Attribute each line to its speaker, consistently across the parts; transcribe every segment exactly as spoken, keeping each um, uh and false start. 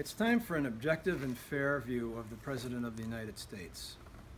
Speaker 1: It's time for an objective and fair view of the President of the United States.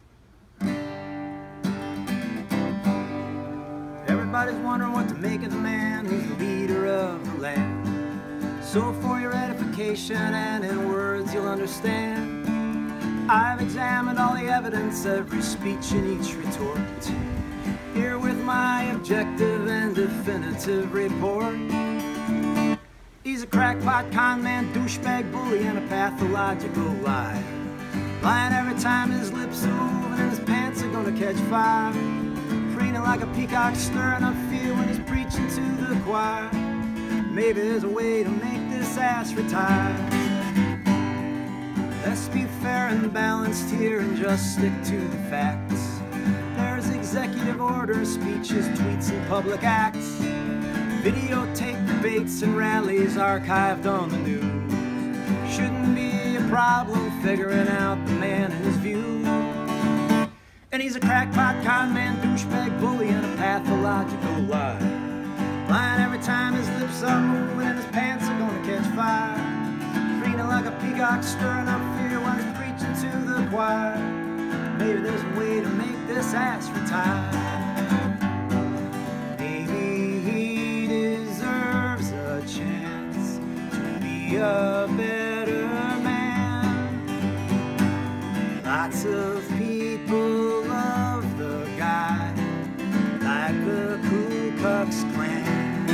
Speaker 2: Everybody's wondering what to make of the man who's the leader of the land. So for your edification and in words you'll understand, I've examined all the evidence, every speech and each retort. Here with my objective and definitive report. He's a crackpot, con man, douchebag, bully, and a pathological liar. Lying every time his lips are moving and his pants are gonna catch fire. Preening like a peacock, stirring up fear when he's preaching to the choir. Maybe there's a way to make this ass retire. Let's be fair and balanced here and just stick to the facts. There's executive orders, speeches, tweets, and public acts. Videotape debates and rallies archived on the news. Shouldn't be a problem figuring out the man and his views. And he's a crackpot, con man, douchebag, bully, and a pathological liar. Lying every time his lips are moving and his pants are gonna catch fire. Preening like a peacock, stirring up fear while he's preaching to the choir. Maybe there's a way to make this ass retire. A better man. Lots of people love the guy, like the Ku Klux Klan.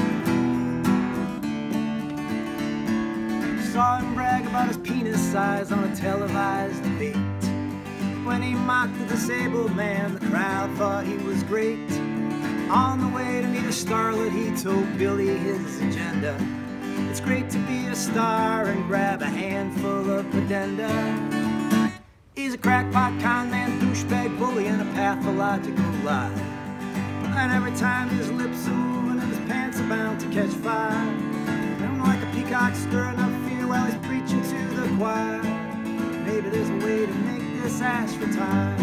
Speaker 2: Saw him brag about his penis size on a televised debate. When he mocked the disabled man, the crowd thought he was great. On the way to meet a starlet, he told Billy his agenda. It's great to be a star and grab a handful of addenda. He's a crackpot, con man, douchebag, bully, and a pathological liar. And every time his lips are moving and his pants are bound to catch fire. I'm like a peacock stirring up fear while he's preaching to the choir. Maybe there's a way to make this ass retire.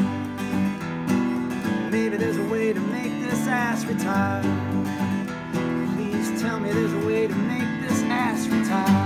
Speaker 2: Maybe there's a way to make this ass retire. Tell me there's a way to make this ass retire.